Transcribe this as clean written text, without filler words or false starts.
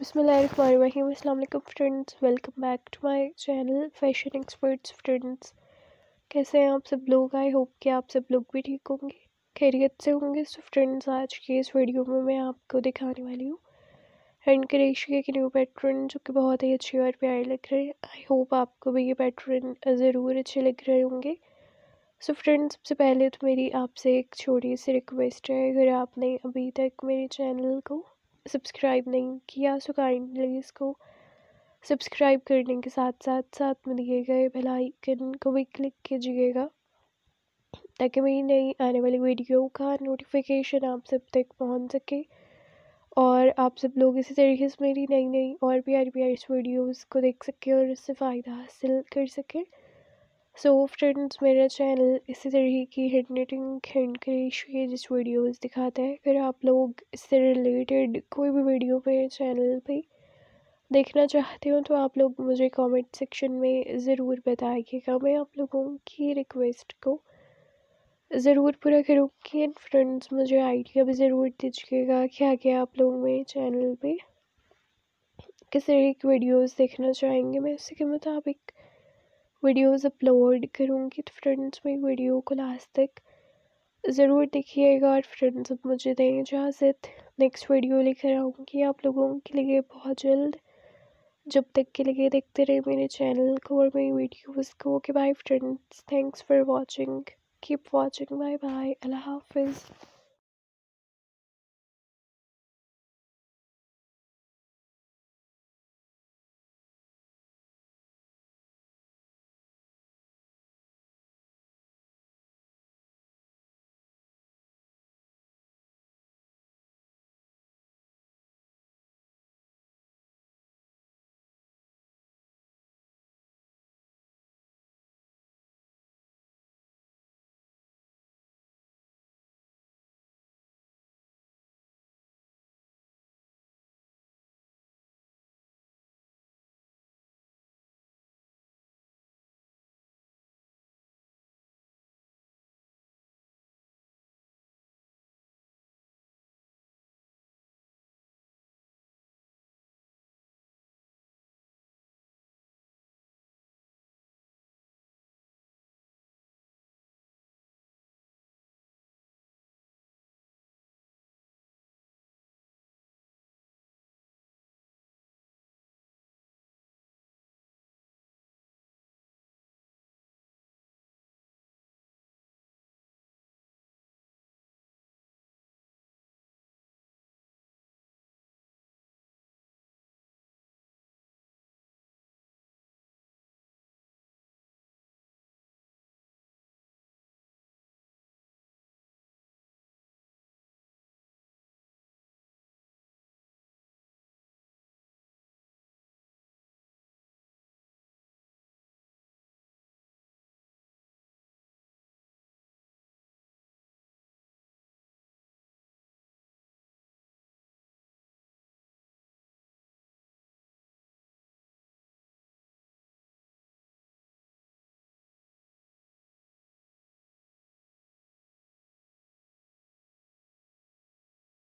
बिस्मिल्लाहिर्रहमानिर्रहीम। अस्सलाम वालेकुम friends, welcome back to my channel fashion experts friends. कैसे हैं आप सब लोग? आई होप कि आप सब लोग भी ठीक होंगे, खैरियत से होंगे। सो फ्रेंड्स, आज की इस वीडियो में मैं आपको दिखाने वाली हूँ हैंड क्रोशे के न्यू पैटर्न, जो कि बहुत ही अच्छे और प्यारे लग रहे हैं। आई होप आपको भी ये पैटर्न ज़रूर अच्छे लग रहे होंगे। सो फ्रेंड्स, सबसे पहले तो मेरी आपसे एक छोटी सी रिक्वेस्ट है, अगर आपने अभी तक मेरे चैनल को सब्सक्राइब नहीं किया सो काइंडली इसको सब्सक्राइब करने के साथ साथ में दिए गए बेल आइकन को भी क्लिक कीजिएगा, ताकि मेरी नई आने वाली वीडियो का नोटिफिकेशन आप सब तक पहुंच सके और आप सब लोग इसी तरीके से मेरी नई और प्यारी प्यारी वीडियोस को देख सकें और उससे फ़ायदा हासिल कर सकें। सो फ्रेंड्स, मेरा चैनल इसी तरह की हैंड निटिंग, हैंड क्रोशे जिस वीडियोस दिखाता है। अगर आप लोग इससे रिलेटेड कोई भी वीडियो मेरे चैनल पे देखना चाहते हो तो आप लोग मुझे कमेंट सेक्शन में ज़रूर बताइएगा। मैं आप लोगों की रिक्वेस्ट को ज़रूर पूरा करूँगी। एंड फ्रेंड्स, मुझे आइडिया भी ज़रूर दीजिएगा कि आगे आप लोग मेरे चैनल पे किस तरह की वीडियोस देखना चाहेंगे। मैं उसी के मुताबिक वीडियोस अपलोड करूँगी। तो फ्रेंड्स, मेरी वीडियो को लास्ट तक ज़रूर देखिएगा। और फ्रेंड्स, अब मुझे दें इजाज़त, नेक्स्ट वीडियो लेकर आऊँगी आप लोगों के लिए बहुत जल्द। जब तक के लिए देखते रहे मेरे चैनल को और मेरी वीडियोस को। Okay bye friends, thanks for watching, keep watching, bye bye, अल्लाह हाफिज़।